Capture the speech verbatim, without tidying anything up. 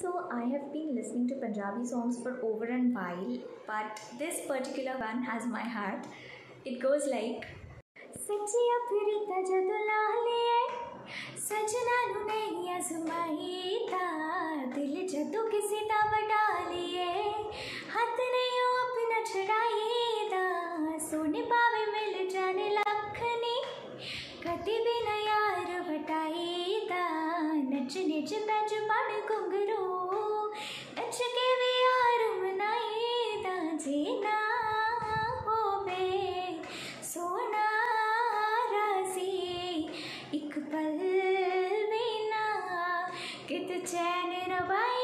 So I have been listening to Punjabi songs for over a while, but this particular one has my heart. It goes like सच्चिया फिरता जदों ला लिए सजना नू नहीं आजमाई ता दिल जदों किसी दा बटा लिए हाथ नहीं ओ अपना छड़ाई ता सोने पावे मिल जाने लखनी कदी भी ना यार वटाई ता नचने च पैज पड़ घुंघरू नच के भी यार मनाई ता जे ना होवे सोना एक पल भी ना कित चैन रवाई